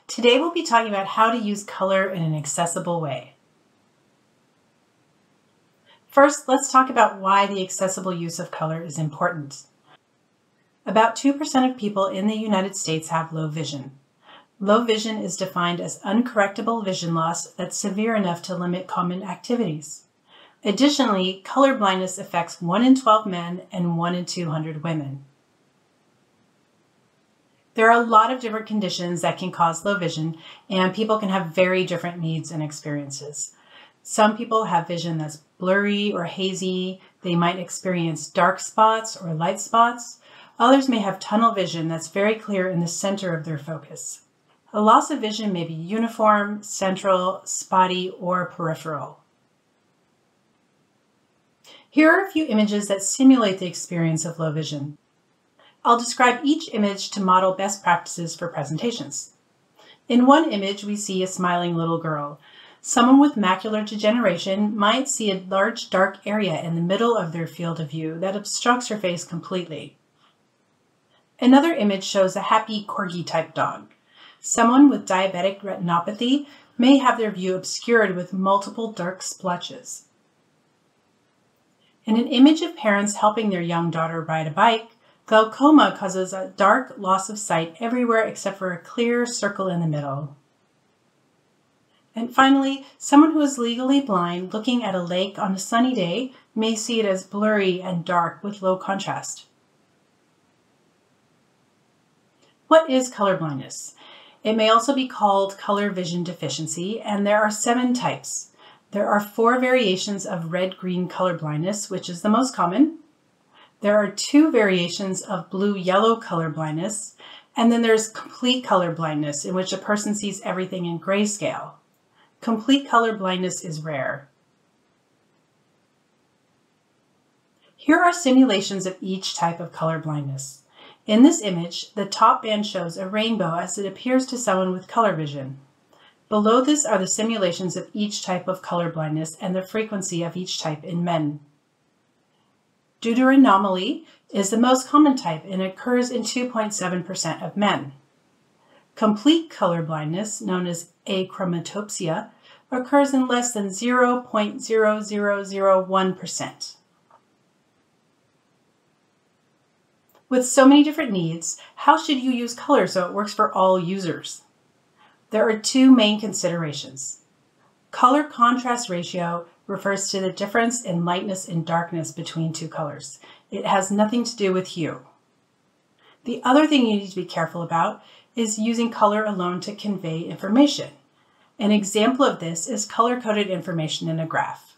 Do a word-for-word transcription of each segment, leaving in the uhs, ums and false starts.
Today we'll be talking about how to use color in an accessible way. First, let's talk about why the accessible use of color is important. About two percent of people in the United States have low vision. Low vision is defined as uncorrectable vision loss that's severe enough to limit common activities. Additionally, color blindness affects one in twelve men and one in two hundred women. There are a lot of different conditions that can cause low vision, and people can have very different needs and experiences. Some people have vision that's blurry or hazy. They might experience dark spots or light spots. Others may have tunnel vision that's very clear in the center of their focus. A loss of vision may be uniform, central, spotty, or peripheral. Here are a few images that simulate the experience of low vision. I'll describe each image to model best practices for presentations. In one image, we see a smiling little girl. Someone with macular degeneration might see a large dark area in the middle of their field of view that obstructs her face completely. Another image shows a happy corgi-type dog. Someone with diabetic retinopathy may have their view obscured with multiple dark splotches. In an image of parents helping their young daughter ride a bike, glaucoma causes a dark loss of sight everywhere except for a clear circle in the middle. And finally, someone who is legally blind looking at a lake on a sunny day may see it as blurry and dark with low contrast. What is color blindness? It may also be called color vision deficiency, and there are seven types. There are four variations of red-green color blindness, which is the most common. There are two variations of blue-yellow color blindness, and then there's complete color blindness, in which a person sees everything in grayscale. Complete color blindness is rare. Here are simulations of each type of color blindness. In this image, the top band shows a rainbow as it appears to someone with color vision. Below this are the simulations of each type of color blindness and the frequency of each type in men. Deuteranomaly is the most common type and occurs in two point seven percent of men. Complete color blindness, known as achromatopsia, occurs in less than zero point zero zero zero one percent. With so many different needs, how should you use color so it works for all users? There are two main considerations. Color contrast ratio refers to the difference in lightness and darkness between two colors. It has nothing to do with hue. The other thing you need to be careful about is using color alone to convey information. An example of this is color-coded information in a graph.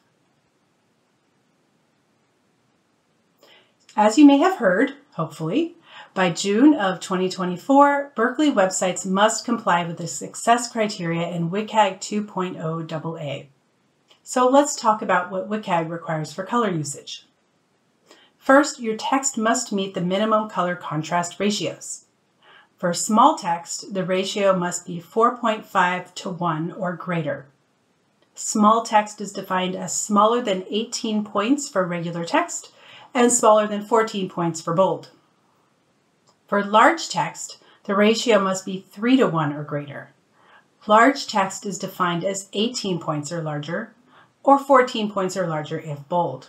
As you may have heard, hopefully, by June of twenty twenty-four, Berkeley websites must comply with the success criteria in WCAG two point oh double A. So let's talk about what WCAG requires for color usage. First, your text must meet the minimum color contrast ratios. For small text, the ratio must be four point five to one or greater. Small text is defined as smaller than eighteen points for regular text and smaller than fourteen points for bold. For large text, the ratio must be three to one or greater. Large text is defined as eighteen points or larger, or fourteen points or larger if bold.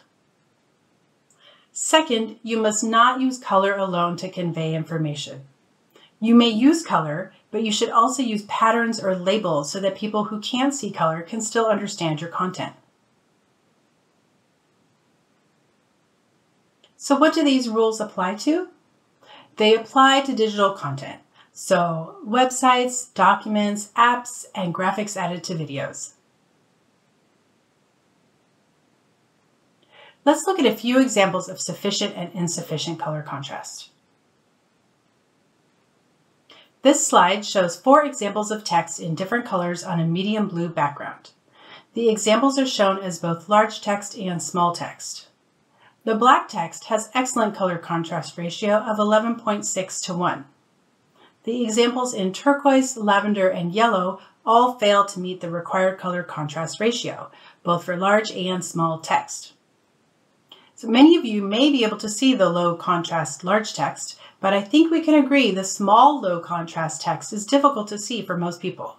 Second, you must not use color alone to convey information. You may use color, but you should also use patterns or labels so that people who can't see color can still understand your content. So what do these rules apply to? They apply to digital content, so websites, documents, apps, and graphics added to videos. Let's look at a few examples of sufficient and insufficient color contrast. This slide shows four examples of text in different colors on a medium blue background. The examples are shown as both large text and small text. The black text has excellent color contrast ratio of eleven point six to one. The examples in turquoise, lavender, and yellow all fail to meet the required color contrast ratio, both for large and small text. So many of you may be able to see the low contrast large text, but I think we can agree the small low contrast text is difficult to see for most people.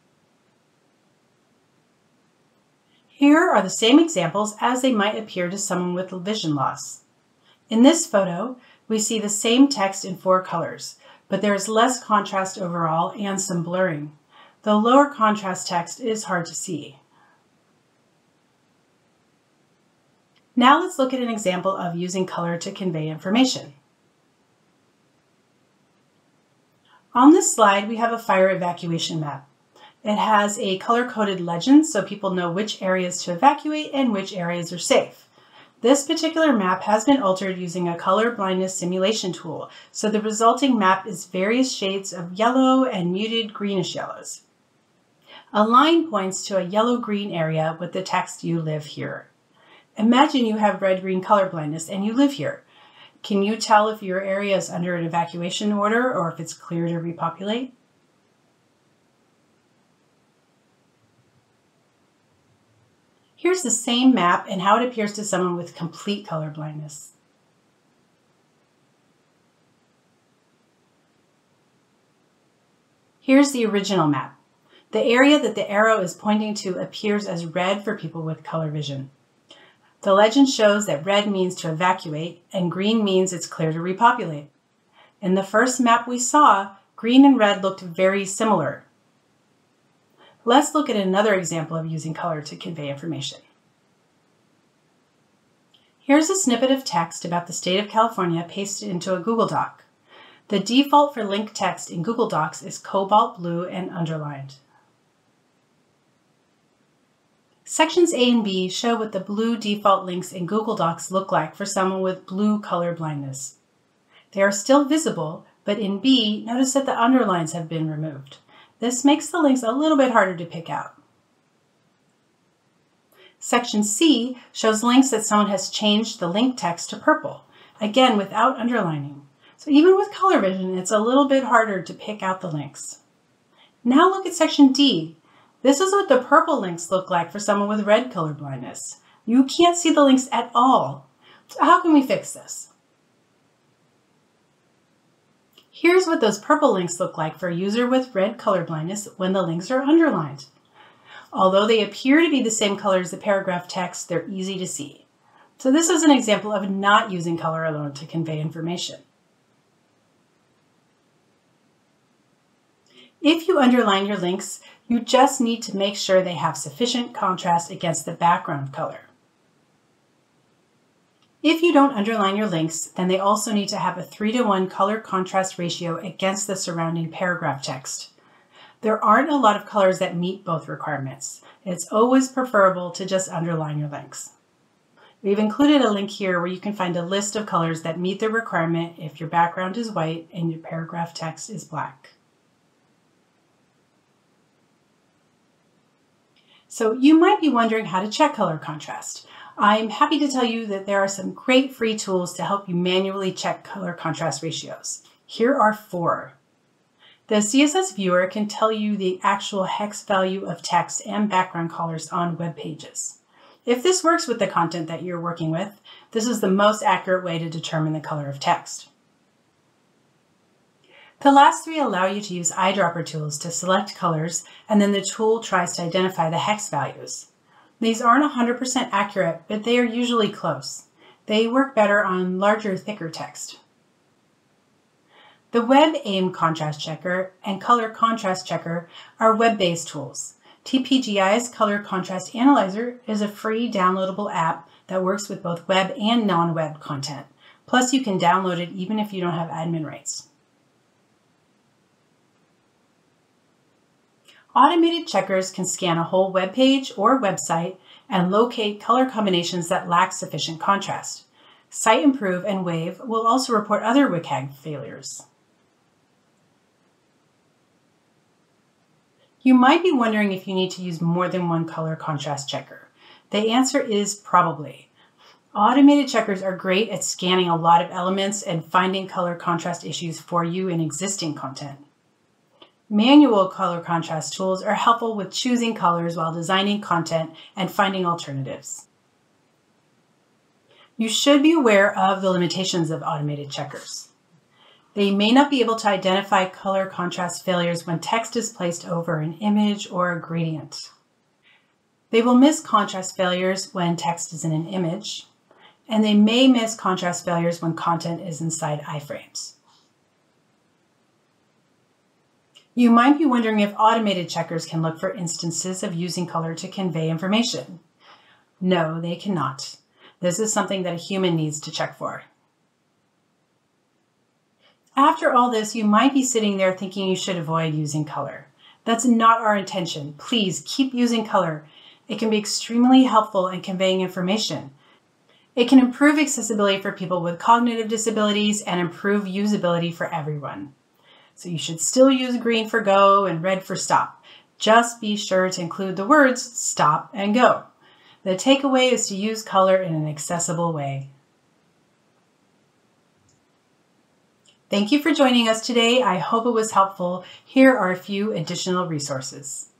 Here are the same examples as they might appear to someone with vision loss. In this photo, we see the same text in four colors, but there is less contrast overall and some blurring. The lower contrast text is hard to see. Now let's look at an example of using color to convey information. On this slide, we have a fire evacuation map. It has a color-coded legend so people know which areas to evacuate and which areas are safe. This particular map has been altered using a color blindness simulation tool, so the resulting map is various shades of yellow and muted greenish yellows. A line points to a yellow-green area with the text "You live here." Imagine you have red-green color blindness and you live here. Can you tell if your area is under an evacuation order or if it's clear to repopulate? Here's the same map and how it appears to someone with complete color blindness. Here's the original map. The area that the arrow is pointing to appears as red for people with color vision. The legend shows that red means to evacuate and green means it's clear to repopulate. In the first map we saw, green and red looked very similar. Let's look at another example of using color to convey information. Here's a snippet of text about the state of California pasted into a Google Doc. The default for link text in Google Docs is cobalt blue and underlined. Sections A and B show what the blue default links in Google Docs look like for someone with blue color blindness. They are still visible, but in B, notice that the underlines have been removed. This makes the links a little bit harder to pick out. Section C shows links that someone has changed the link text to purple, again without underlining. So even with color vision, it's a little bit harder to pick out the links. Now look at section D. This is what the purple links look like for someone with red color blindness. You can't see the links at all. So how can we fix this? Here's what those purple links look like for a user with red color blindness when the links are underlined. Although they appear to be the same color as the paragraph text, they're easy to see. So this is an example of not using color alone to convey information. If you underline your links, you just need to make sure they have sufficient contrast against the background color. If you don't underline your links, then they also need to have a three to one color contrast ratio against the surrounding paragraph text. There aren't a lot of colors that meet both requirements. It's always preferable to just underline your links. We've included a link here where you can find a list of colors that meet the requirement if your background is white and your paragraph text is black. So you might be wondering how to check color contrast. I'm happy to tell you that there are some great free tools to help you manually check color contrast ratios. Here are four. The C S S viewer can tell you the actual hex value of text and background colors on web pages. If this works with the content that you're working with, this is the most accurate way to determine the color of text. The last three allow you to use eyedropper tools to select colors, and then the tool tries to identify the hex values. These aren't one hundred percent accurate, but they are usually close. They work better on larger, thicker text. The Web Aim Contrast Checker and Color Contrast Checker are web-based tools. T P G I's Color Contrast Analyzer is a free downloadable app that works with both web and non-web content. Plus, you can download it even if you don't have admin rights. Automated checkers can scan a whole web page or website and locate color combinations that lack sufficient contrast. SiteImprove and Wave will also report other WCAG failures. You might be wondering if you need to use more than one color contrast checker. The answer is probably. Automated checkers are great at scanning a lot of elements and finding color contrast issues for you in existing content. Manual color contrast tools are helpful with choosing colors while designing content and finding alternatives. You should be aware of the limitations of automated checkers. They may not be able to identify color contrast failures when text is placed over an image or a gradient. They will miss contrast failures when text is in an image, and they may miss contrast failures when content is inside iframes. You might be wondering if automated checkers can look for instances of using color to convey information. No, they cannot. This is something that a human needs to check for. After all this, you might be sitting there thinking you should avoid using color. That's not our intention. Please keep using color. It can be extremely helpful in conveying information. It can improve accessibility for people with cognitive disabilities and improve usability for everyone. So you should still use green for go and red for stop. Just be sure to include the words stop and go. The takeaway is to use color in an accessible way. Thank you for joining us today. I hope it was helpful. Here are a few additional resources.